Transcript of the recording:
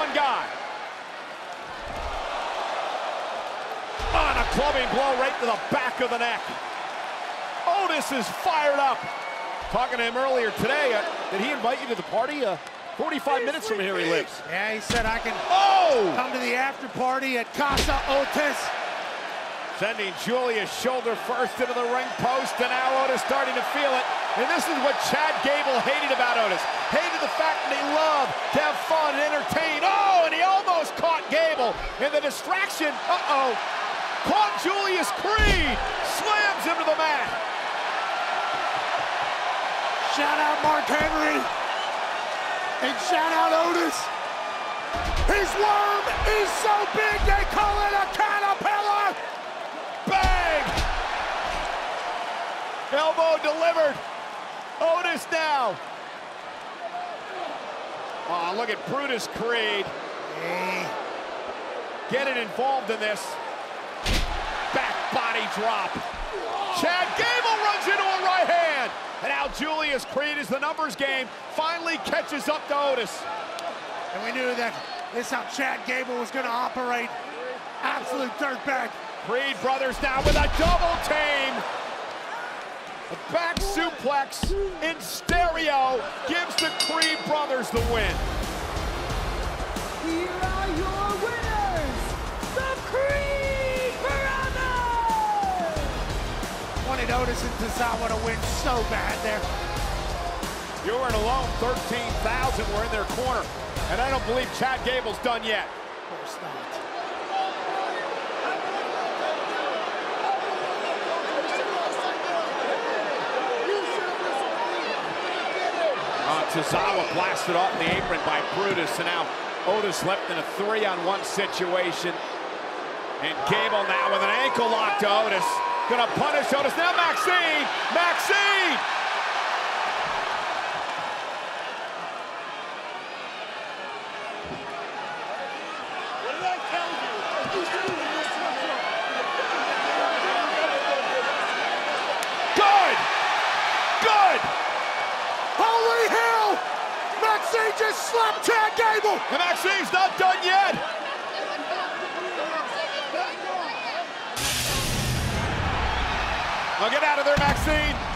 one guy. On a clubbing blow right to the back of the neck. Otis is fired up. Talking to him earlier today, did he invite you to the party? 45 minutes from here he lives. Yeah, he said I can come to the after party at Casa Otis. Sending Julius shoulder first into the ring post, and now Otis starting to feel it. And this is what Chad Gable hated about Otis. Hated the fact that he loved to have fun and entertain. Oh, and he almost caught Gable. And the distraction, caught Julius Creed. Slams him to the mat. Shout out Mark Henry. And shout out Otis. His worm is so big they call it a caterpillar. Bang! Elbow delivered. Otis now. Oh, look at Brutus Creed. Getting involved in this. Back body drop. Chad Gable runs into a right hand. And now Julius Creed, as the numbers game finally catches up to Otis. And we knew that this is how Chad Gable was going to operate. Absolute dirtbag. Creed brothers now with a double team. A back suplex in stereo gives the Creed brothers the win. Here are your winners, the Creed brothers! Wanted Otis and Tozawa to win so bad there. You weren't alone. 13,000 were in their corner. And I don't believe Chad Gable's done yet. Of course not. Tozawa blasted off the apron by Brutus, and now Otis left in a 3-on-1 situation. And Gable now with an ankle lock to Otis. Gonna punish Otis. Now Maxxine! Maxxine! What did I tell you? Good! Good! Holy hell! Maxxine just slapped Chad Gable! And Maxxine's not done yet! Now get out of there, Maxxine!